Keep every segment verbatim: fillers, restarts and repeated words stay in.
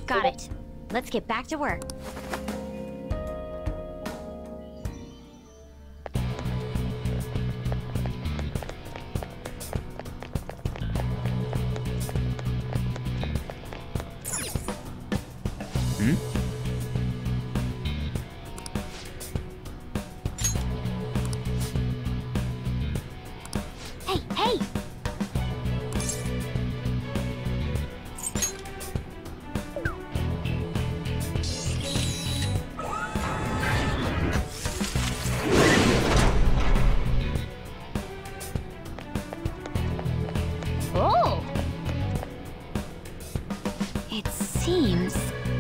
Got it. Let's get back to work. Hmm? Hey, hey! Oh! It seems...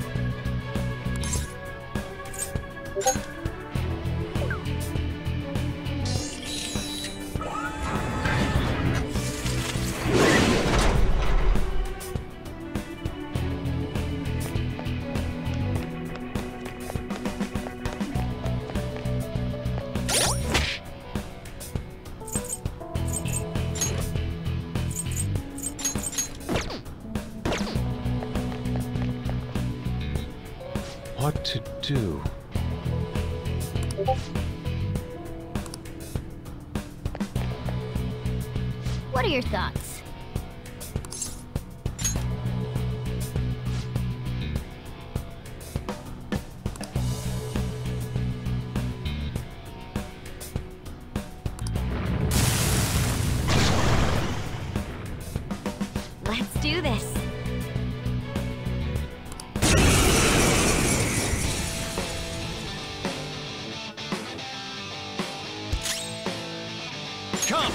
What to do? What are your thoughts? Let's do this. Come!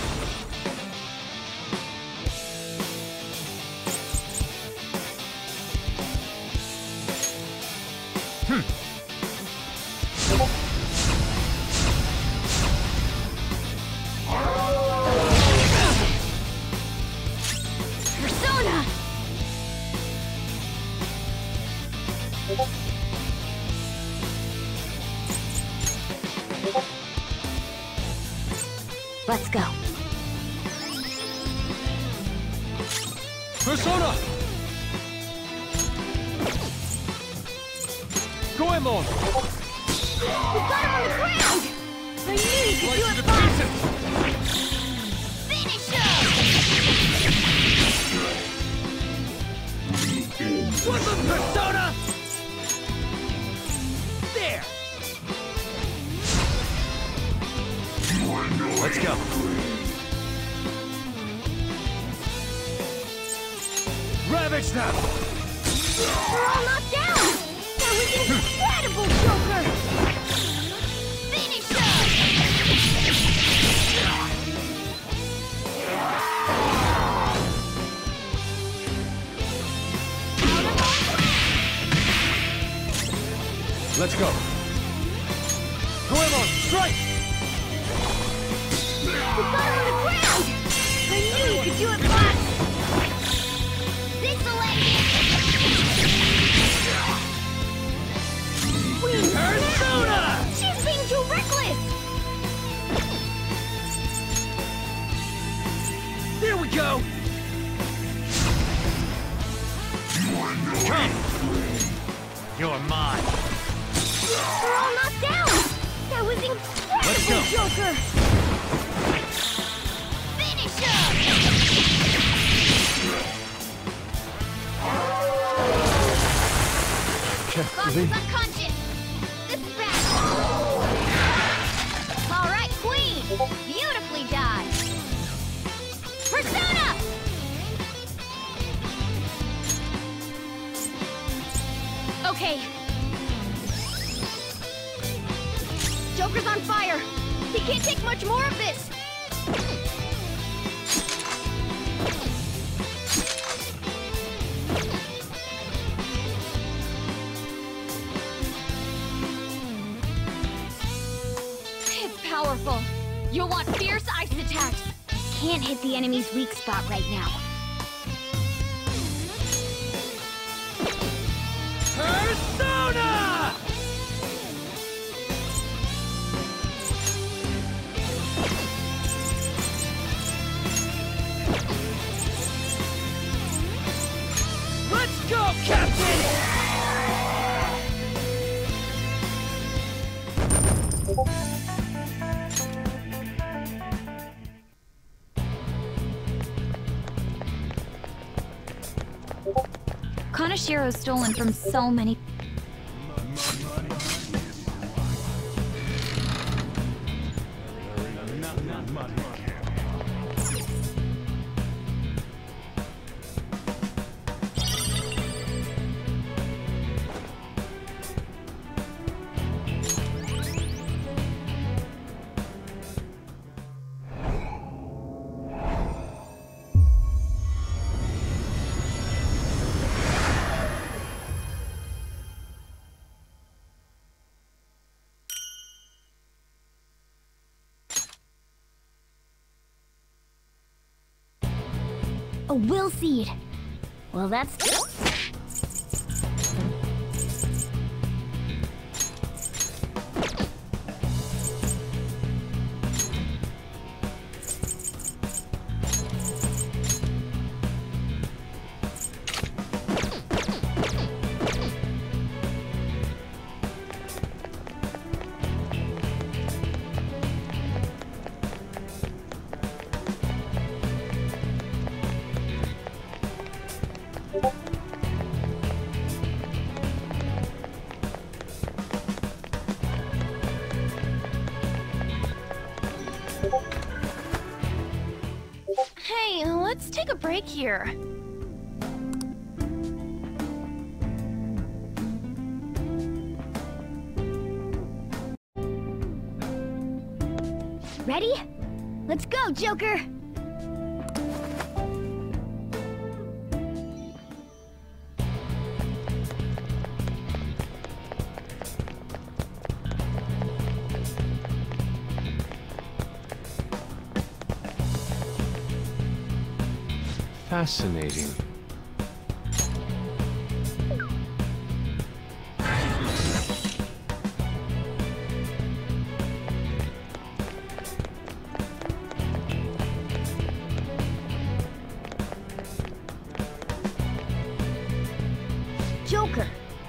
Hmm. Persona! Let's go. Persona! Goemon! We got him on the ground! I knew you could do it, Fox! Finish him! What's up, Persona? There! Let's go. Ravage them! We're all knocked down! That was incredible, Joker! Finish him! Let's go. Goemon, strike! We got him on the ground! I knew you could do it, Fox! Queen Persona! She's being too reckless! There we go! Come! You're mine! We're all knocked down! That was Let's go. incredible, Joker! Finish him! Fox is unconscious! This is bad! Alright, Queen! Beautifully done! Persona! Okay. Joker's on fire! He can't take much more of this! It's powerful. You'll want fierce ice attacks. Can't hit the enemy's weak spot right now. Persona! Let's go, Captain! Kanashiro's stolen from so many... A will seed. Well, that's... Hey, let's take a break here. Ready? Let's go, Joker! Fascinating. Joker!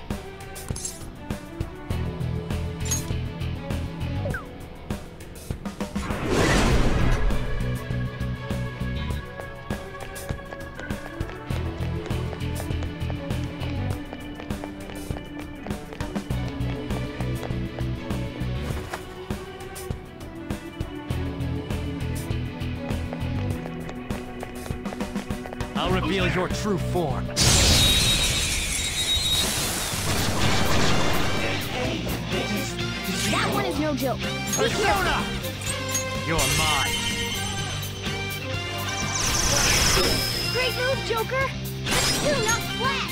I'll reveal your true form. That one is no joke. Be careful! Persona! You're mine. Great move, Joker! Do not flat!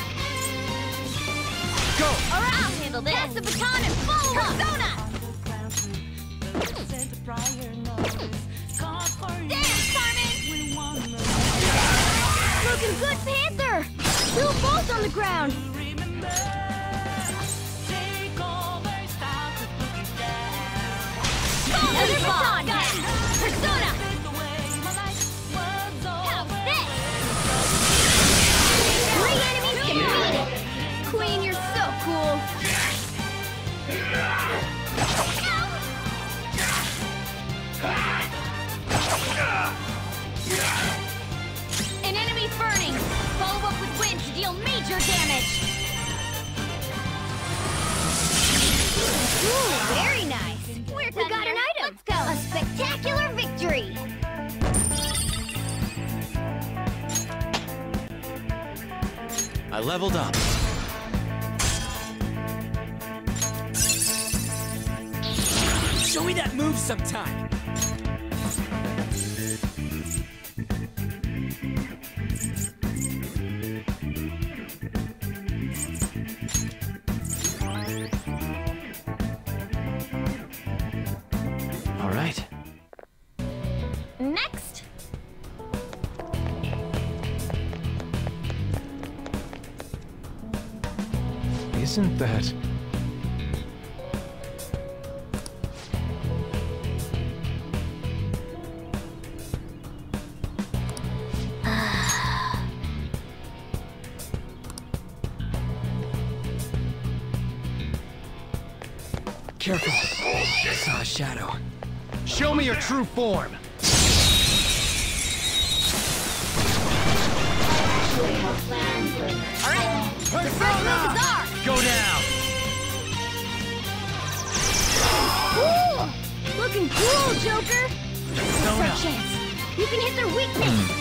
Go! Alright, I'll handle this! Pass the baton and follow up! Persona! Dance, Carmen! Looking good, Panther! Two balls on the ground! Another baton! Persona! How's this? Three enemies defeated! Queen, you're so cool! An enemy's burning! Follow up with wind to deal major damage! Ooh, very nice! We're we got an item! Let's go! A spectacular victory! I leveled up. Show me that move sometime! All right. Next! Isn't that... Careful. I saw a shadow. Show me your true form. Actually have plans for The first move is ours! Go down! Ooh! Looking cool, Joker! Persona! Our chance. You can hit their weakness!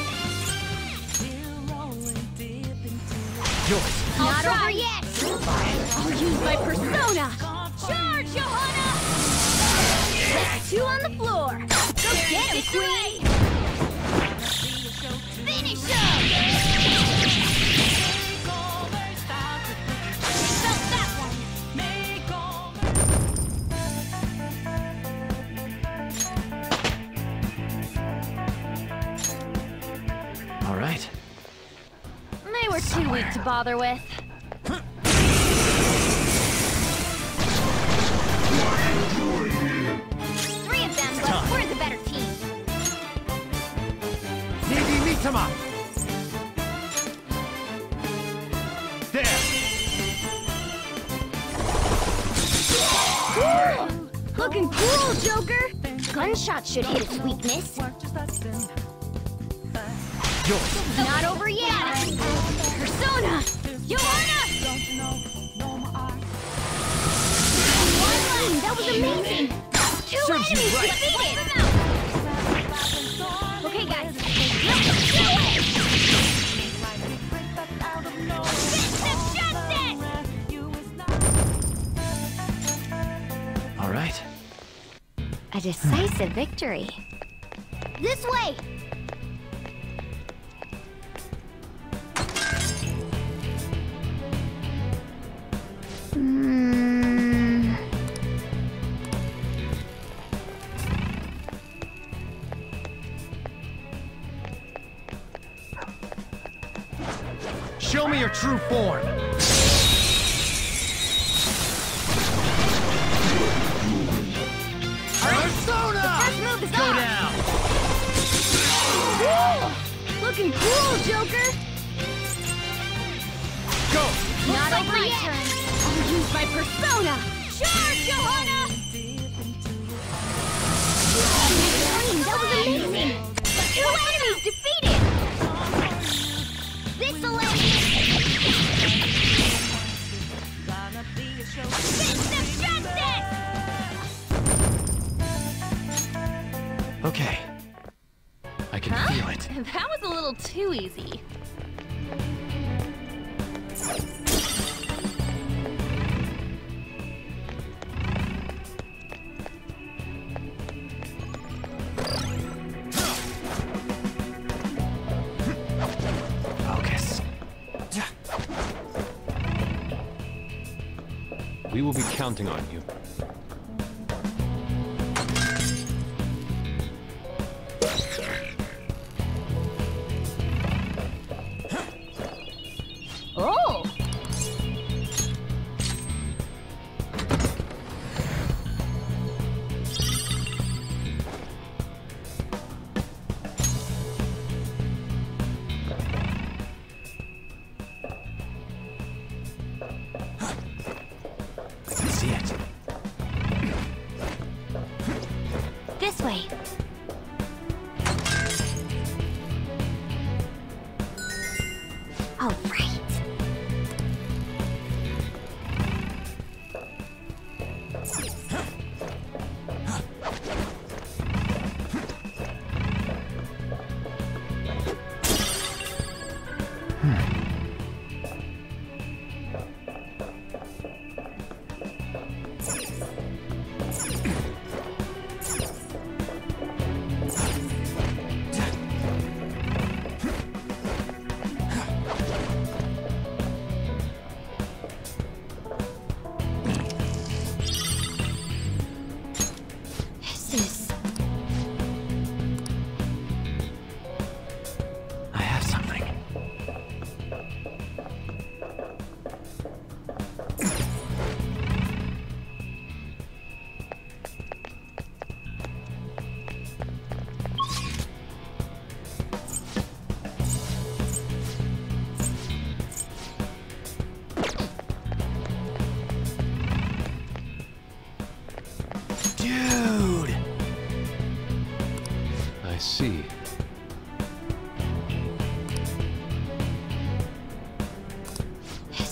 Yours! Not over yet! I'll use my persona! Charge, Johanna! That's two on the floor! Go get him, Queen! Finish him! Felt that one! All right. They were too weak to bother with. Three of them, but we're the better team. Negi Mitama! There! Cool! Looking cool, Joker! Gunshot should hit its weakness. Yours! Not over yet! Persona! Johanna! One, that was amazing! Two Serves you enemies right. defeated! Okay, guys, let's do it! Fist of justice! All right. A decisive victory. This way! Hmm. Show me your true form! Persona! First move is Go off. down! Woo! Looking cool, Joker! Go! Not over my yet! Turn. I'll use my persona! Charge, Johanna! Green, that was amazing! Two enemies defeated! This'll end! Fist of justice! Okay. I can Huh? feel it. That was a little too easy. Focus. We will be counting on you. Oh! I can see it. This way. All right. This is... I have something.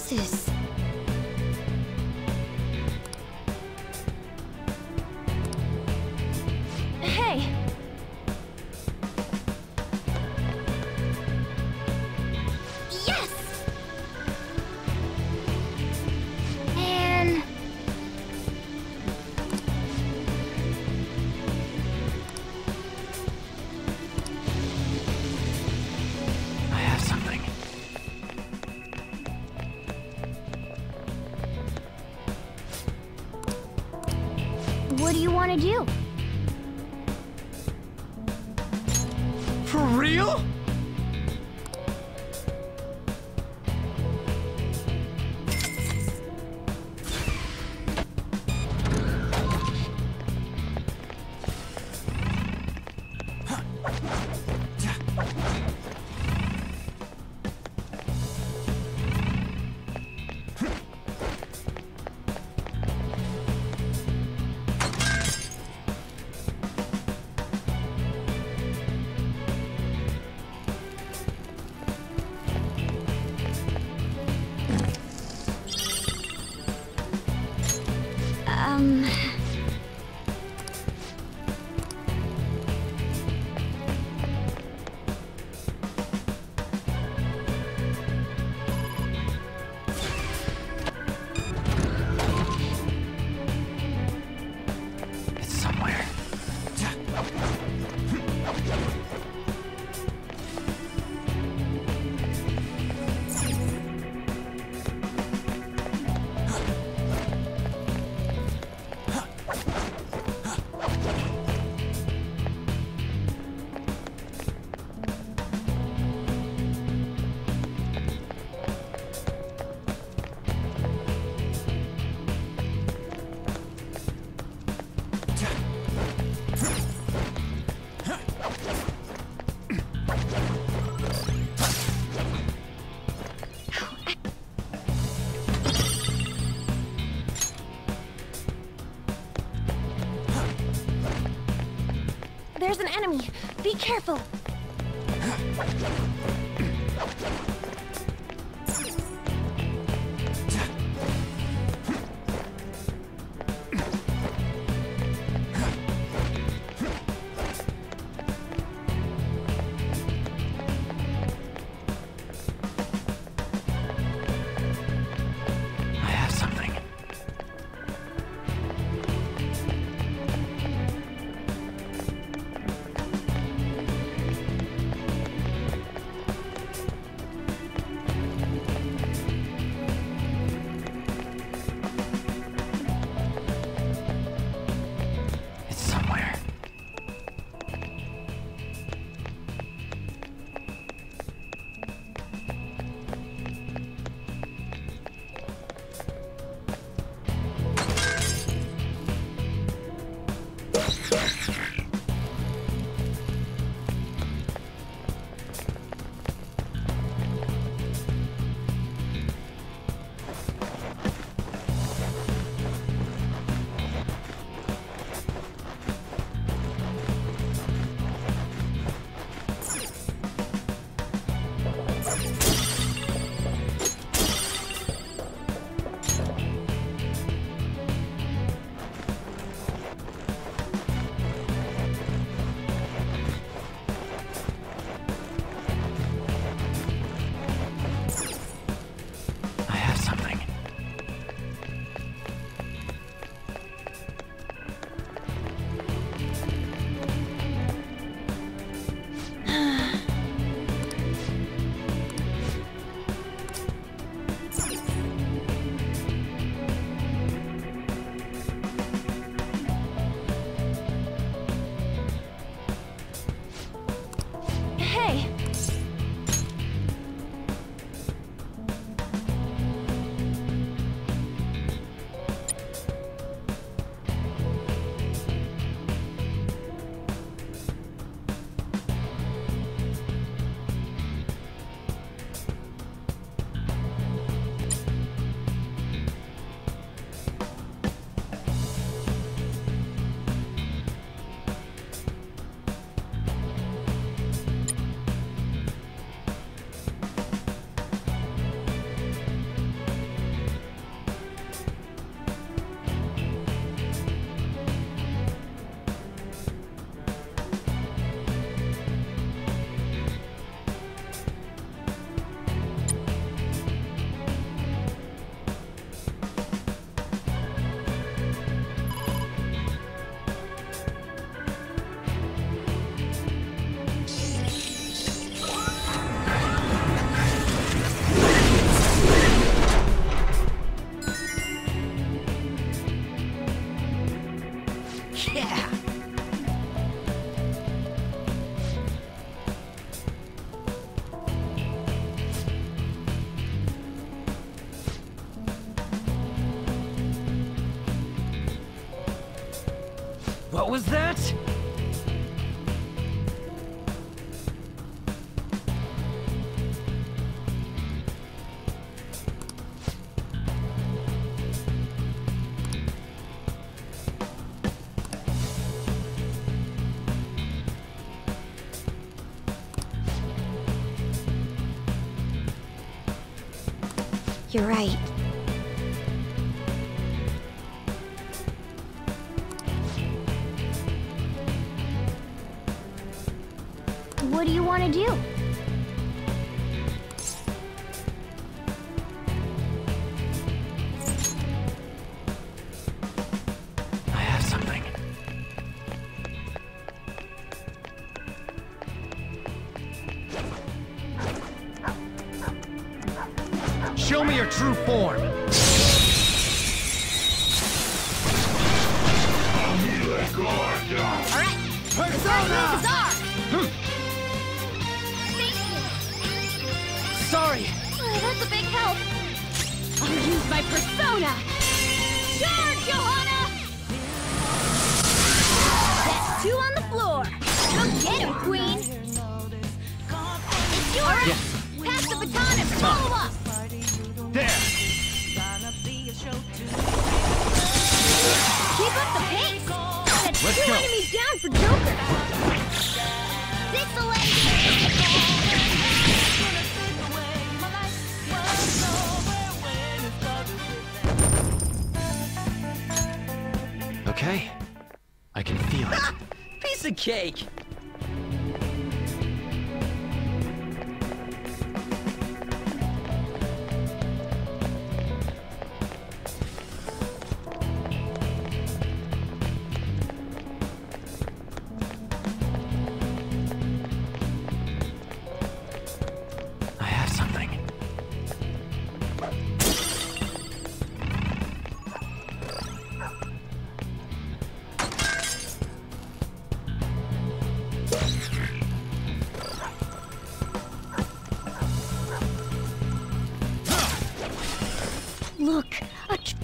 glasses. Hey! Yes! And... I have something. what do you want to do? For real? Um... It's somewhere. There's an enemy! Be careful! I have something. What was that? You're right. What do you want to do? I have something. Show me your true form. All right. Persona! This is ours. Sorry. Oh, that's a big help. I'll use my persona. Charge, Johanna! That's two on the floor. Go get him, Queen. It's yours. Yes. Pass the baton and follow up. There. Keep up the pace. That's Let's two go. enemies down for Joker. This the Okay. I can feel it. Piece of cake. I have something. Look, a tr-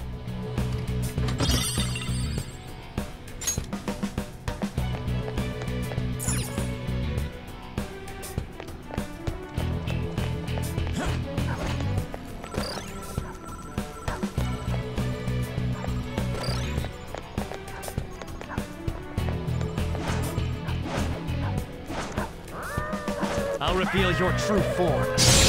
I'll reveal your true form.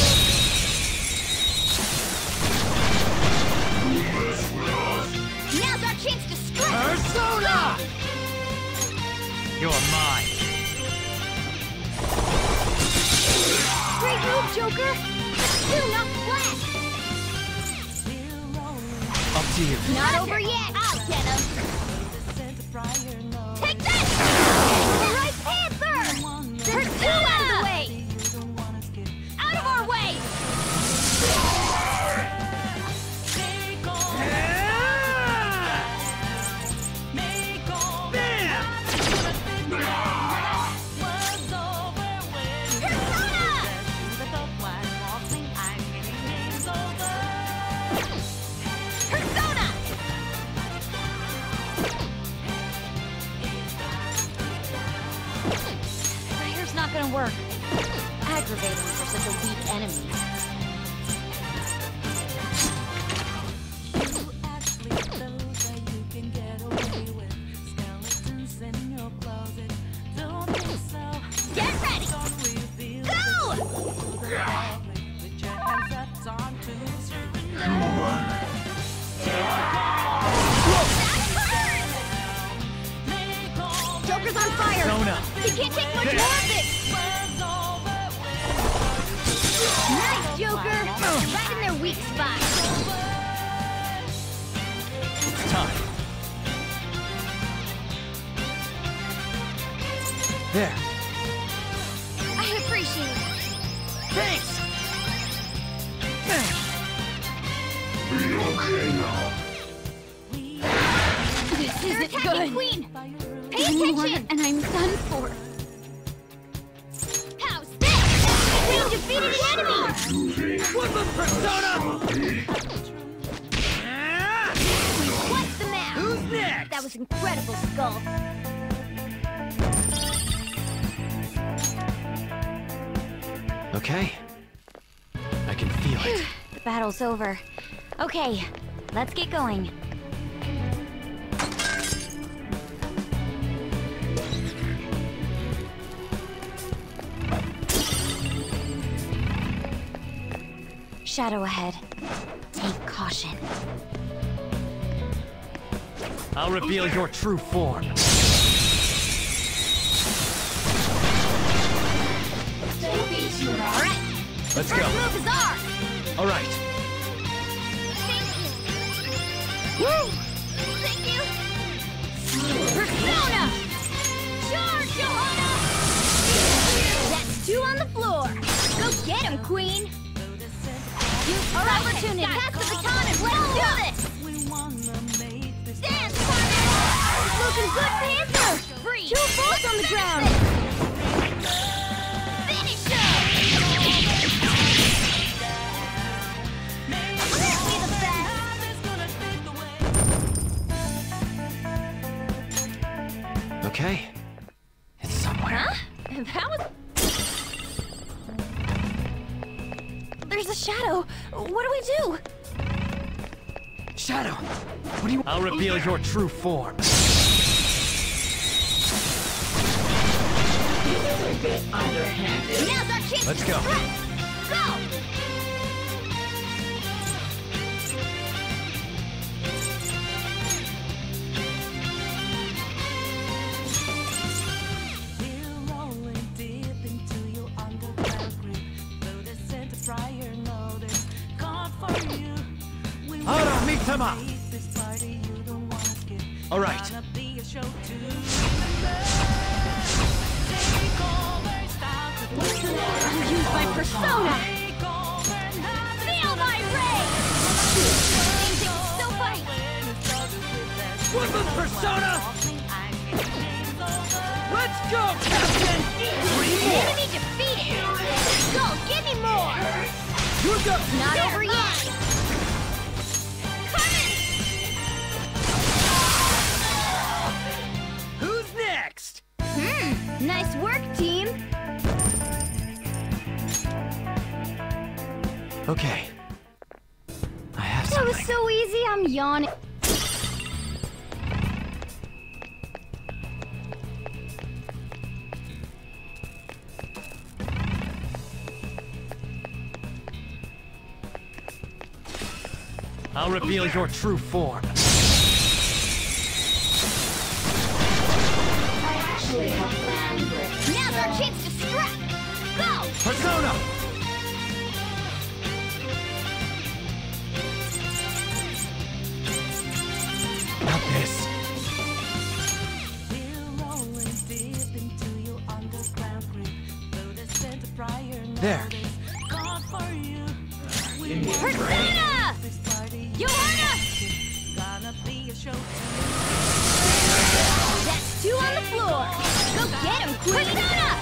Now's our chance to strike! Persona! You're mine. Great move, Joker! But two, not flat! Up to you. Not over yet! I'll get him! Take that! The right Panther! There's two out of the way! Out of our way! Persona! Fire's not gonna work. Aggravating for such a weak enemy. Get ready! Go! Joker's on fire! Persona. He can't take much more of this! Nice, Joker! Right in their weak spot. It's time. There. I appreciate it. Thanks! This isn't good. Queen! Pay attention! And I'm done for. How's this? Queen defeated the enemy! Woodland Persona! What's the map? Who's next? That was incredible, Skull. Okay. I can feel it. The battle's over. Okay, let's get going. Shadow ahead. Take caution. I'll reveal your true form. Alright, Let's first go. move is ours! All right. Thank you! Woo! Thank you! Persona! Charge, Johanna! That's two on the floor! Go get him, Queen! Use our opportunity! Pass the baton and let's do this! Dance, partner! Looking good, Panther! Free! Two balls on the ground! Finish him! Aren't we the best? Okay. It's somewhere. Huh? That was... There's a shadow. What do we do? Shadow! What do you... I'll reveal your true form. Now's our chance Let's to go. strike. Go! Hara Mitama! All right. I'll use my persona! Feel my rage! Things are so funny! Woodland persona! Let's go, Captain! Three more! Enemy defeated! Go, give me more! You go! Not over yet! Who's next? Hmm, nice work, team! Okay. I have That was something. so easy, I'm yawning. I'll reveal your true form. Now's our chance to strike! Go! Persona! Not this. There. Persona! Johanna! That's two on the floor! Go get him, Queen! Persona!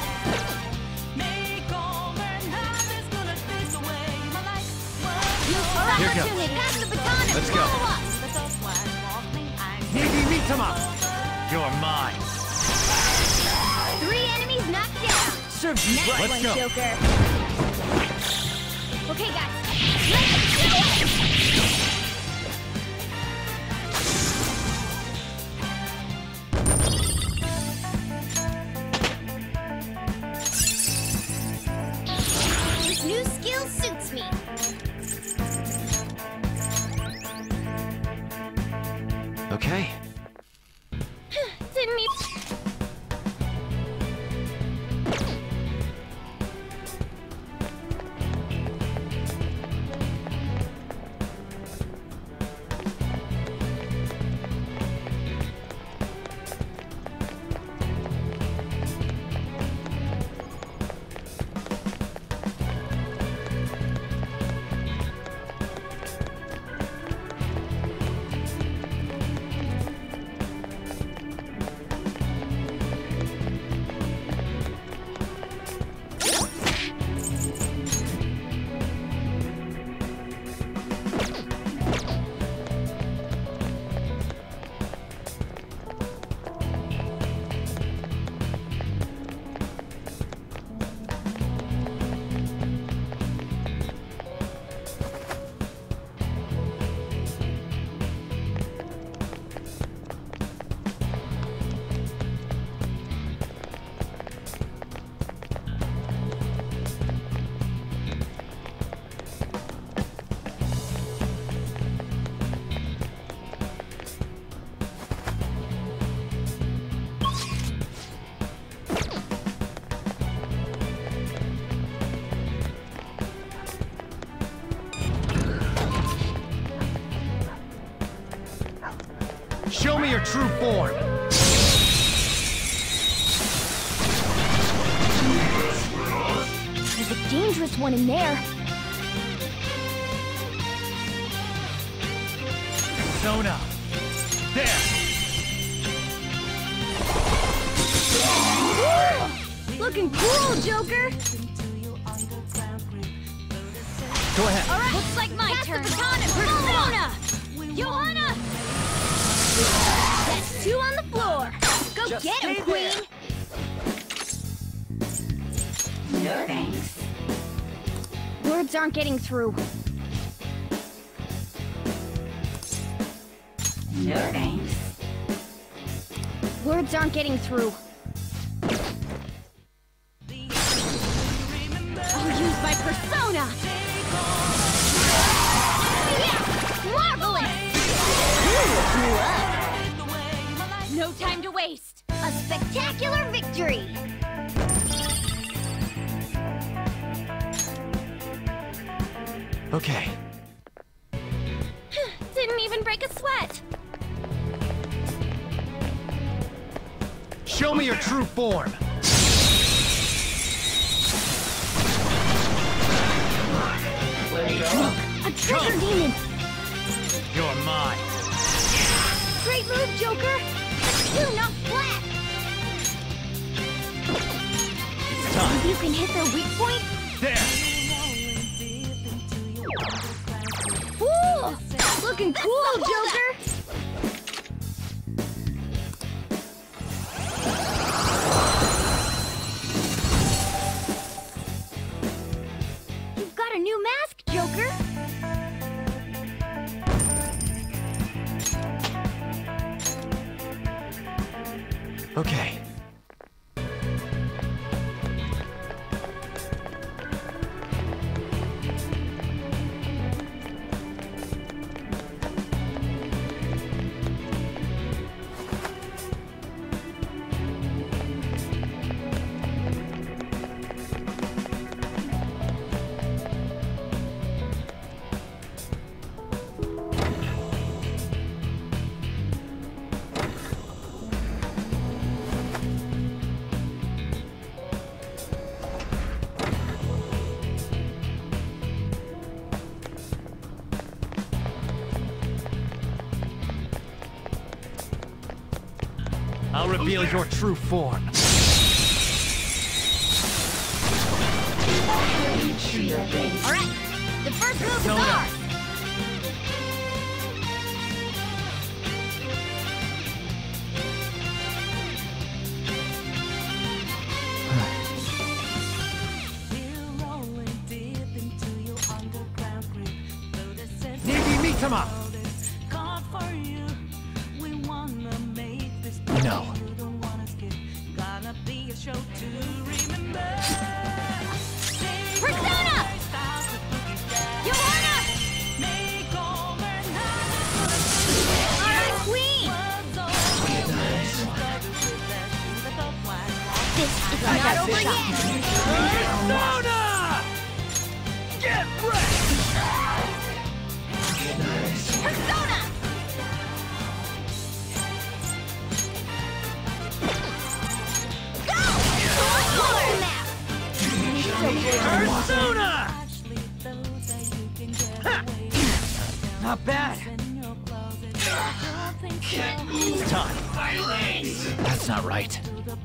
Use our Here goes. opportunity! Pass the baton and Let's go. follow us! Negi Mitama! You're mine. Three enemies knocked down! Serves you Nice right. one, Let's go. Joker! Okay, guys, let's do it! This new skill suits me. Okay. Didn't mean... true form. There's a dangerous one in there. Persona. There. Looking cool, Joker. Go ahead. All right, looks like my Pass turn. The baton and Persona. Johanna. That's two on the floor. Go Just get him, stay Queen. No thanks. Words aren't getting through. No thanks. Words aren't getting through. I'll use my persona! Yeah! Marvelous! Ooh, no time to waste! A spectacular victory! Okay. Didn't even break a sweat! Show me your true form. A treasure demon! You're mine. Great move, Joker! But you not flat! It's time. Maybe you can hit their weak point? There. Ooh! Looking cool, Joker! You've got a new mask, Joker! Okay. I'll reveal your true form. All right, the first move is Persona. ours! Negi Mitama! No. Persona! Johanna! Alright, Queen! This is not over yet! Persona! Get ready! Persona! Go! Color map! Persona! Ha! Not bad. It's time. That's not right.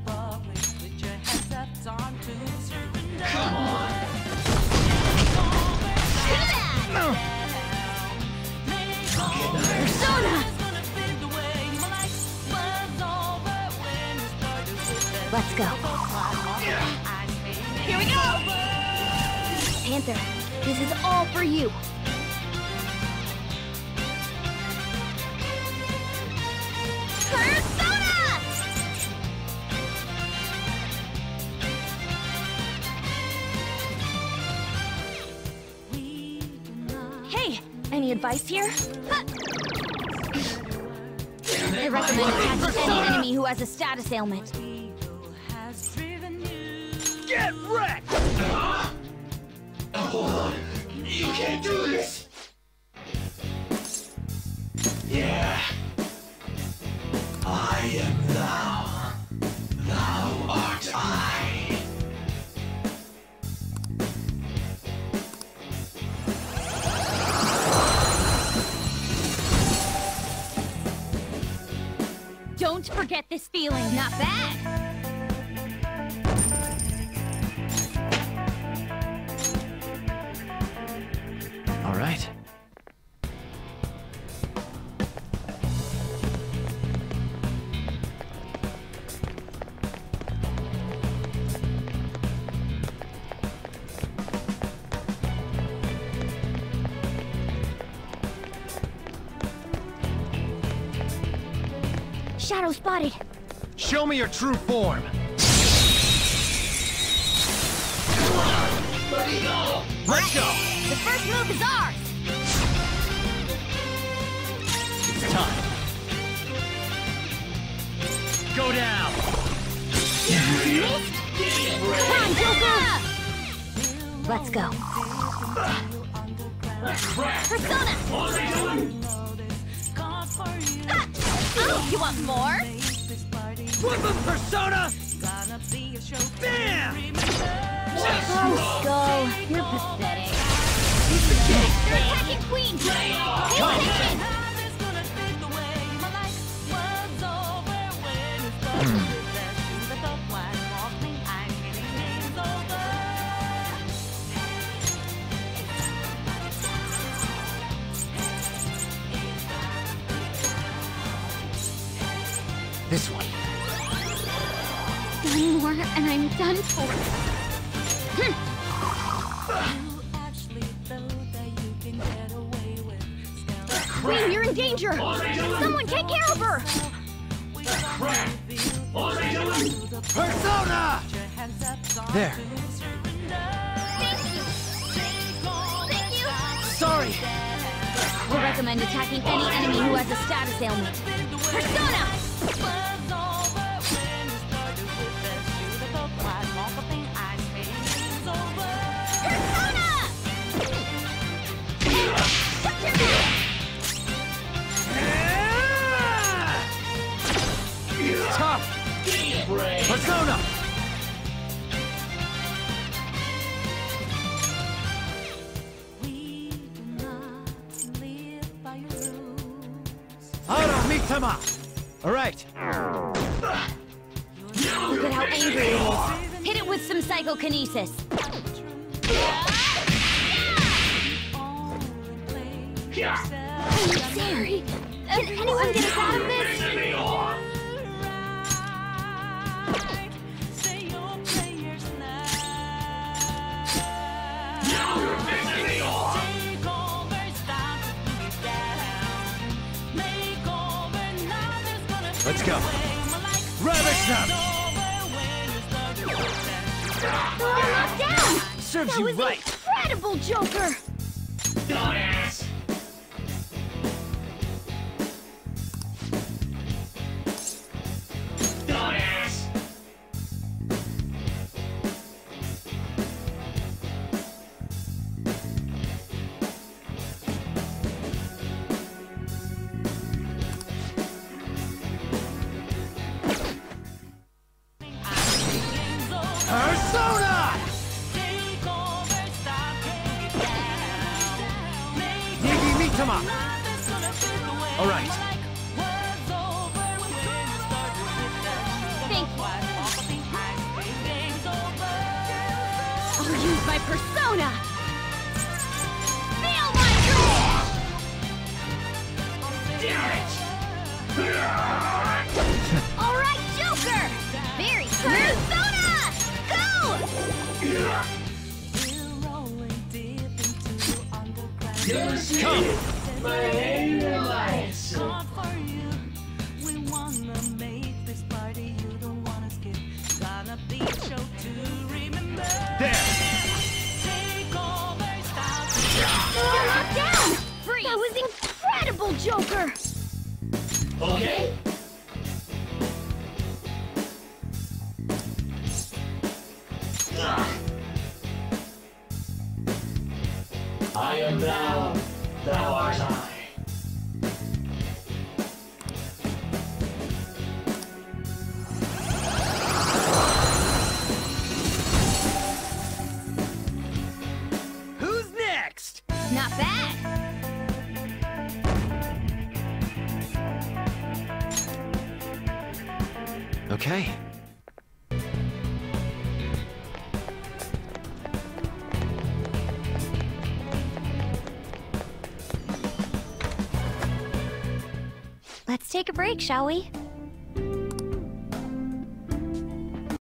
Persona! Let's go. Here we go! Panther, this is all for you. Persona! Hey, any advice here? Huh. I recommend attacking any enemy who has a status ailment. Get wrecked! Hold on. You can't do this. Yeah. Don't forget this feeling. Not bad. All right. Shadow spotted. Show me your true form. Let's go. The first move is ours. It's time. Go down. Come on, Joker. Let's go. Persona. Ha! Oh, you want more? Flip of Persona! Bam! Oh, go. You're pathetic. They're attacking Queen. Pay attention. This one. One more and I'm done for. Queen, you're in danger! Someone take care of her! Persona! There. Thank you! Thank you! Sorry. We'll recommend attacking any enemy who has a status ailment. Persona! Tough. Persona! Ara Mitama! Alright. Look at how angry it is. Hit it with some psychokinesis. I'm sorry. Can anyone get us out of this? Let's go. Ravish them! We're all knocked down! Serves That you was right. incredible, Joker! Dumbass! Dumbass! Persona! Negi Mitama! Alright. Thank you. I'll use my persona! Feel my rage! Alright, Joker! Very good! Persona! Go! Come! There! You're knocked down! Freeze! That was incredible, Joker! Okay? I am thou, thou art I. Who's next? Not bad! Okay. Let's take a break, shall we?